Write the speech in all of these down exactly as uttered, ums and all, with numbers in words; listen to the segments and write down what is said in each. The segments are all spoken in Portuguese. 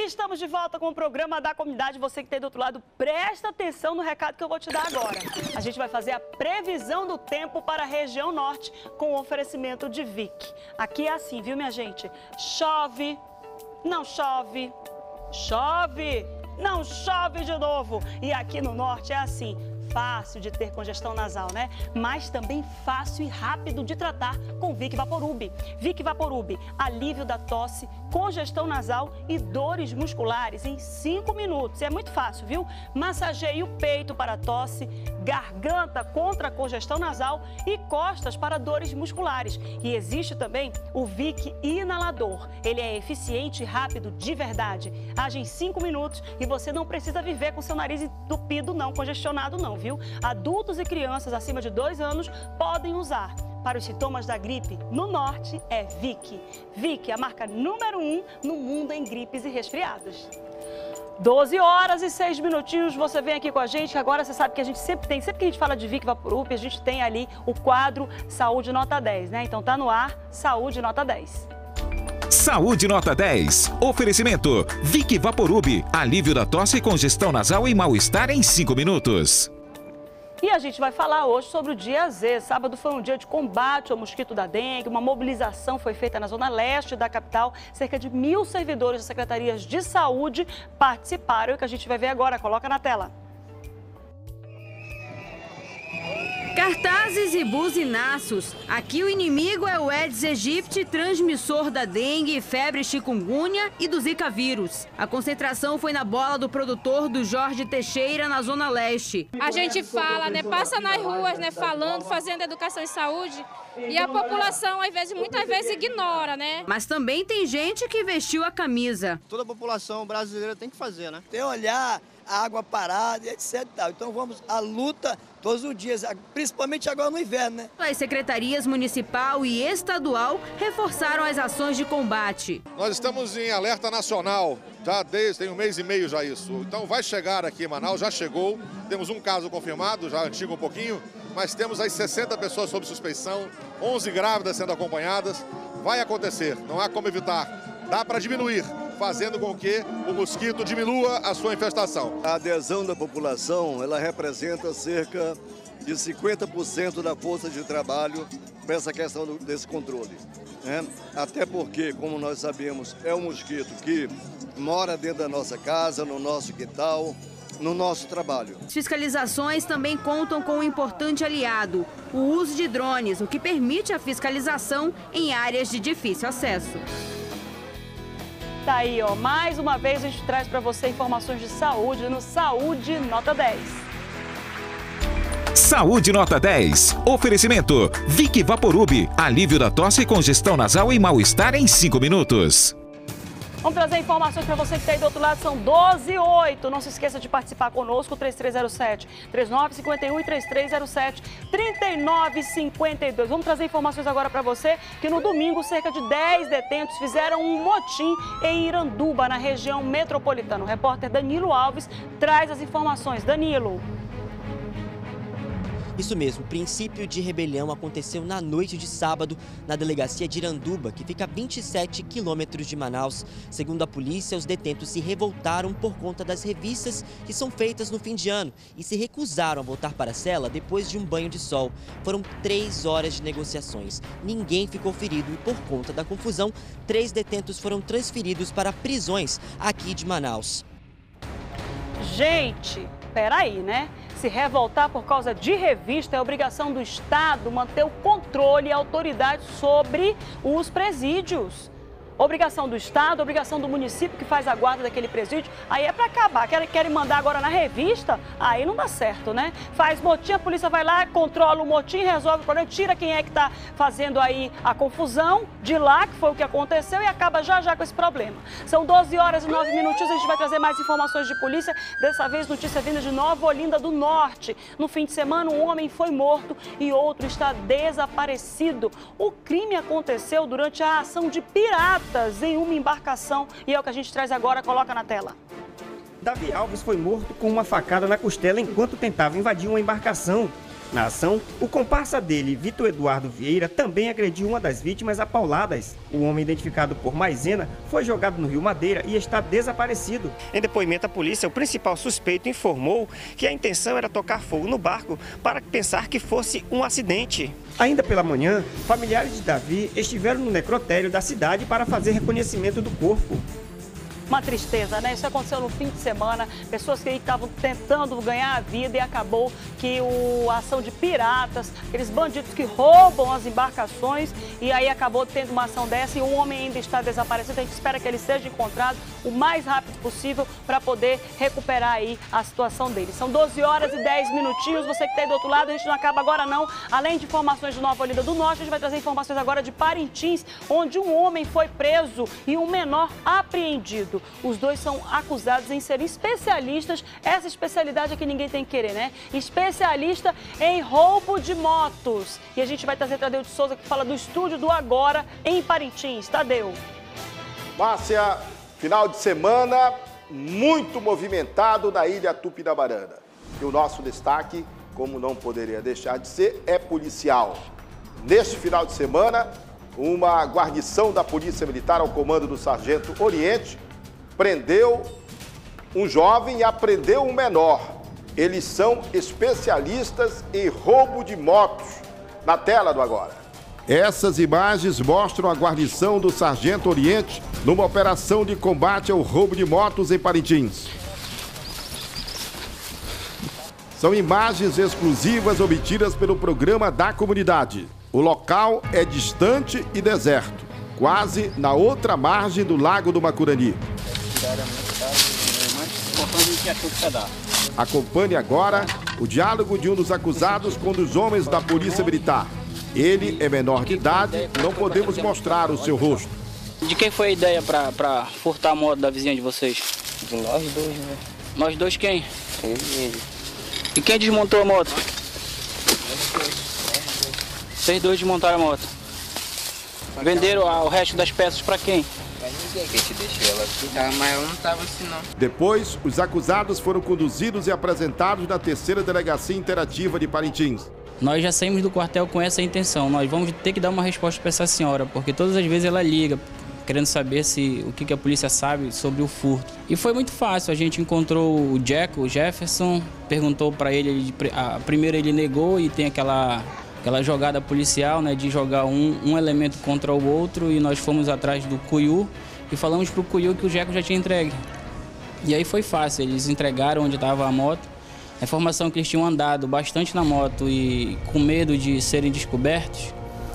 estamos de volta com o programa da comunidade. Você que está aí do outro lado, presta atenção no recado que eu vou te dar agora. A gente vai fazer a previsão do tempo para a região norte com o oferecimento de Vic. Aqui é assim, viu, minha gente? Chove, não chove, chove, não chove de novo. E aqui no norte é assim. Fácil de ter congestão nasal, né? Mas também fácil e rápido de tratar com Vic Vaporub. Vic Vaporub, alívio da tosse, congestão nasal e dores musculares em cinco minutos. É muito fácil, viu? Massageie o peito para tosse, garganta contra a congestão nasal e costas para dores musculares. E existe também o Vic inalador. Ele é eficiente e rápido de verdade. Age em cinco minutos e você não precisa viver com seu nariz entupido, não, congestionado, não. Viu? Adultos e crianças acima de dois anos podem usar. Para os sintomas da gripe, no norte é Vic. Vic é a marca número um no mundo em gripes e resfriados. doze horas e seis minutinhos, você vem aqui com a gente. Agora você sabe que a gente sempre tem, sempre que a gente fala de Vic Vaporub, a gente tem ali o quadro Saúde Nota dez, né? Então tá no ar, Saúde Nota dez. Saúde Nota dez. Oferecimento Vic Vaporub, alívio da tosse, congestão nasal e mal-estar em cinco minutos. E a gente vai falar hoje sobre o dia Z. Sábado foi um dia de combate ao mosquito da dengue. Uma mobilização foi feita na zona leste da capital. Cerca de mil servidores das secretarias de saúde participaram. E o que a gente vai ver agora, coloca na tela. Cartazes e buzinaços. Aqui o inimigo é o Aedes aegypti, transmissor da dengue, febre chikungunya e do zika vírus. A concentração foi na bola do produtor do Jorge Teixeira, na Zona Leste. A gente fala, né, passa nas ruas, né, falando, fazendo educação em saúde, e a população, às vezes, muitas vezes ignora, né? Mas também tem gente que vestiu a camisa. Toda a população brasileira tem que fazer, né? Tem olhar a água parada e etcétera. Então vamos à luta todos os dias, principalmente agora no inverno, né? As secretarias municipal e estadual reforçaram as ações de combate. Nós estamos em alerta nacional, já desde tem um mês e meio já isso. Então vai chegar aqui em Manaus, já chegou. Temos um caso confirmado, já antigo um pouquinho, mas temos aí sessenta pessoas sob suspeição, onze grávidas sendo acompanhadas. Vai acontecer, não há como evitar. Dá para diminuir, fazendo com que o mosquito diminua a sua infestação. A adesão da população, ela representa cerca de cinquenta por cento da força de trabalho para essa questão desse controle, né? Até porque, como nós sabemos, é um mosquito que mora dentro da nossa casa, no nosso quintal, no nosso trabalho. As fiscalizações também contam com um importante aliado, o uso de drones, o que permite a fiscalização em áreas de difícil acesso. Tá aí, ó, mais uma vez a gente traz para você informações de saúde no Saúde Nota dez. Saúde Nota dez. Oferecimento Vic Vaporub, alívio da tosse, congestão nasal e mal-estar em cinco minutos. Vamos trazer informações para você que está aí do outro lado, são doze e oito. Não se esqueça de participar conosco, três três zero sete, três nove cinco um e três três zero sete, três nove cinco dois. Vamos trazer informações agora para você que no domingo cerca de dez detentos fizeram um motim em Iranduba, na região metropolitana. O repórter Danilo Alves traz as informações. Danilo. Isso mesmo, o princípio de rebelião aconteceu na noite de sábado na delegacia de Iranduba, que fica a vinte e sete quilômetros de Manaus. Segundo a polícia, os detentos se revoltaram por conta das revistas que são feitas no fim de ano e se recusaram a voltar para a cela depois de um banho de sol. Foram três horas de negociações. Ninguém ficou ferido e, por conta da confusão, três detentos foram transferidos para prisões aqui de Manaus. Gente, peraí, né? Se revoltar por causa de revista é obrigação do Estado manter o controle e a autoridade sobre os presídios. Obrigação do Estado, obrigação do município que faz a guarda daquele presídio, aí é para acabar. Querem, querem mandar agora na revista? Aí não dá certo, né? Faz motim, a polícia vai lá, controla o motim, resolve o problema, tira quem é que está fazendo aí a confusão de lá, que foi o que aconteceu, e acaba já já com esse problema. São doze horas e nove minutinhos, a gente vai trazer mais informações de polícia, dessa vez notícia vinda de Nova Olinda do Norte. No fim de semana, um homem foi morto e outro está desaparecido. O crime aconteceu durante a ação de piratas em uma embarcação e é o que a gente traz agora, coloca na tela. Davi Alves foi morto com uma facada na costela enquanto tentava invadir uma embarcação. Na ação, o comparsa dele, Vitor Eduardo Vieira, também agrediu uma das vítimas a pauladas. O homem, identificado por Maisena, foi jogado no Rio Madeira e está desaparecido. Em depoimento à polícia, o principal suspeito informou que a intenção era tocar fogo no barco para pensar que fosse um acidente. Ainda pela manhã, familiares de Davi estiveram no necrotério da cidade para fazer reconhecimento do corpo. Uma tristeza, né? Isso aconteceu no fim de semana, pessoas que estavam tentando ganhar a vida e acabou que o, a ação de piratas, aqueles bandidos que roubam as embarcações, e aí acabou tendo uma ação dessa e o homem ainda está desaparecido. A gente espera que ele seja encontrado o mais rápido possível para poder recuperar aí a situação dele. São doze horas e dez minutinhos, você que está aí do outro lado, a gente não acaba agora não. Além de informações de Nova Olinda do Norte, a gente vai trazer informações agora de Parintins, onde um homem foi preso e um menor apreendido. Os dois são acusados em serem especialistas, essa especialidade é que ninguém tem que querer, né? Especialista em roubo de motos. E a gente vai trazer Tadeu de Souza, que fala do estúdio do Agora em Parintins. Tadeu. Márcia, final de semana muito movimentado na ilha Tupinabarana. E o nosso destaque, como não poderia deixar de ser, é policial. Neste final de semana, uma guarnição da Polícia Militar ao comando do Sargento Oriente prendeu um jovem e apreendeu um menor. Eles são especialistas em roubo de motos. Na tela do Agora. Essas imagens mostram a guarnição do Sargento Oriente numa operação de combate ao roubo de motos em Parintins. São imagens exclusivas obtidas pelo programa da comunidade. O local é distante e deserto, quase na outra margem do Lago do Macurani. Acompanhe agora o diálogo de um dos acusados com um dos homens da Polícia Militar. Ele é menor de idade, não podemos mostrar o seu rosto. De quem foi a ideia pra, pra furtar a moto da vizinha de vocês? De nós dois, né? Nós dois quem? Ele e ele. E quem desmontou a moto? Vocês dois desmontaram a moto. Venderam o resto das peças pra quem? Pra ninguém, que a gente deixou ela aqui, tá? Mas ela não tava assim não. Depois, os acusados foram conduzidos e apresentados na terceira Delegacia Interativa de Parintins. Nós já saímos do quartel com essa intenção. Nós vamos ter que dar uma resposta para essa senhora, porque todas as vezes ela liga, querendo saber se, o que, que a polícia sabe sobre o furto. E foi muito fácil. A gente encontrou o Jack, o Jefferson, perguntou para ele, ele a, primeiro ele negou e tem aquela, aquela jogada policial, né, de jogar um, um elemento contra o outro, e nós fomos atrás do Cuiú e falamos para o Cuiú que o Jack já tinha entregue. E aí foi fácil, eles entregaram onde estava a moto. A informação é que eles tinham andado bastante na moto e com medo de serem descobertos,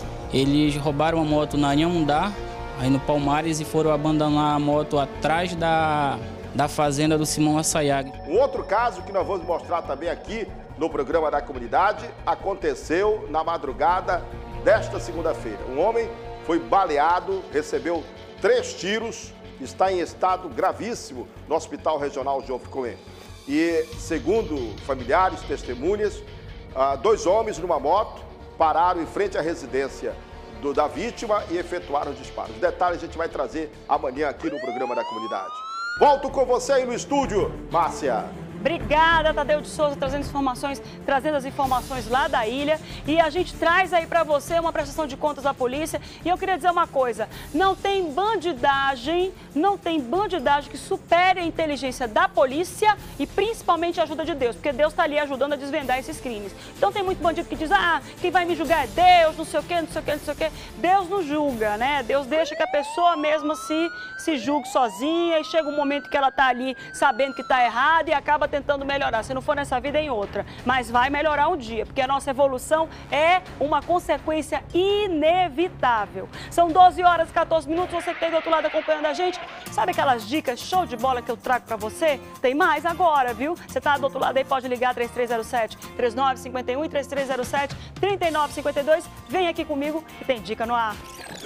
eles roubaram a moto na Anhamundá, aí no Palmares, e foram abandonar a moto atrás da, da fazenda do Simão Assayag. Um outro caso que nós vamos mostrar também aqui no programa da comunidade aconteceu na madrugada desta segunda-feira. Um homem foi baleado, recebeu três tiros, está em estado gravíssimo no Hospital Regional João Ficomé. E, segundo familiares, testemunhas, dois homens numa moto pararam em frente à residência do, da vítima e efetuaram os disparos. Os detalhes a gente vai trazer amanhã aqui no programa da comunidade. Volto com você aí no estúdio, Márcia. Obrigada, Tadeu de Souza, trazendo informações, trazendo as informações lá da ilha. E a gente traz aí para você uma prestação de contas à polícia. E eu queria dizer uma coisa, não tem bandidagem, não tem bandidagem que supere a inteligência da polícia e principalmente a ajuda de Deus, porque Deus está ali ajudando a desvendar esses crimes. Então tem muito bandido que diz, ah, quem vai me julgar é Deus, não sei o quê, não sei o quê, não sei o quê. Deus não julga, né? Deus deixa que a pessoa mesma se, se julgue sozinha e chega um momento que ela está ali sabendo que está errada e acaba tentando melhorar. Se não for nessa vida, é em outra. Mas vai melhorar um dia, porque a nossa evolução é uma consequência inevitável. São doze horas e quatorze minutos. Você que está aí do outro lado acompanhando a gente, sabe aquelas dicas show de bola que eu trago para você? Tem mais agora, viu? Você está do outro lado aí, pode ligar três três zero sete, três nove cinco um e três três zero sete, três nove cinco dois. Vem aqui comigo e tem dica no ar.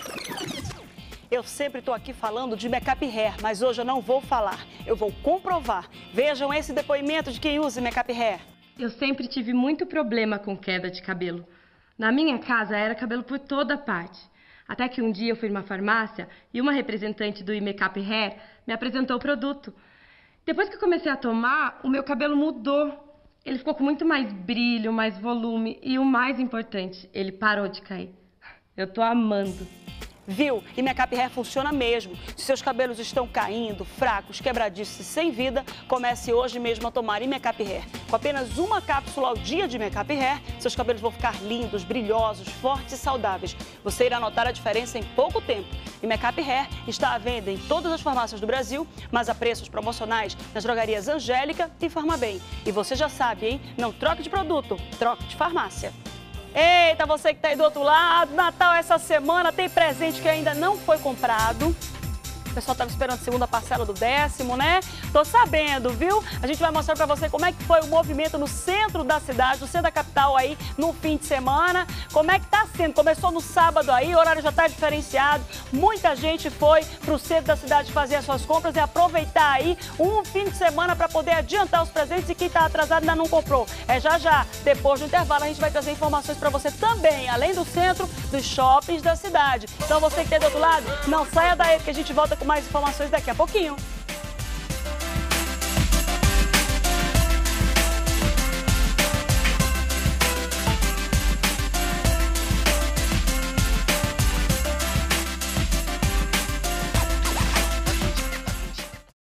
Eu sempre estou aqui falando de Make-up Hair, mas hoje eu não vou falar, eu vou comprovar. Vejam esse depoimento de quem usa Make-up Hair. Eu sempre tive muito problema com queda de cabelo. Na minha casa era cabelo por toda parte. Até que um dia eu fui numa farmácia e uma representante do Make-up Hair me apresentou o produto. Depois que eu comecei a tomar, o meu cabelo mudou. Ele ficou com muito mais brilho, mais volume e o mais importante, ele parou de cair. Eu tô amando. Viu? E Make-up Hair funciona mesmo. Se seus cabelos estão caindo, fracos, quebradiços e sem vida, comece hoje mesmo a tomar Make-up Hair. Com apenas uma cápsula ao dia de Make-up Hair, seus cabelos vão ficar lindos, brilhosos, fortes e saudáveis. Você irá notar a diferença em pouco tempo. E Make-up Hair está à venda em todas as farmácias do Brasil, mas a preços promocionais nas drogarias Angélica e Farmabem. E você já sabe, hein? Não troque de produto, troque de farmácia. Eita, você que está aí do outro lado, Natal essa semana, tem presente que ainda não foi comprado. O pessoal estava esperando a segunda parcela do décimo, né? Tô sabendo, viu? A gente vai mostrar para você como é que foi o movimento no centro da cidade, no centro da capital aí, no fim de semana. Como é que tá sendo? Começou no sábado aí, o horário já tá diferenciado. Muita gente foi pro centro da cidade fazer as suas compras e aproveitar aí um fim de semana para poder adiantar os presentes e quem tá atrasado ainda não comprou. É já já, depois do intervalo, a gente vai trazer informações para você também, além do centro, dos shoppings da cidade. Então você que tá do outro lado, não saia daí, porque a gente volta com mais informações daqui a pouquinho.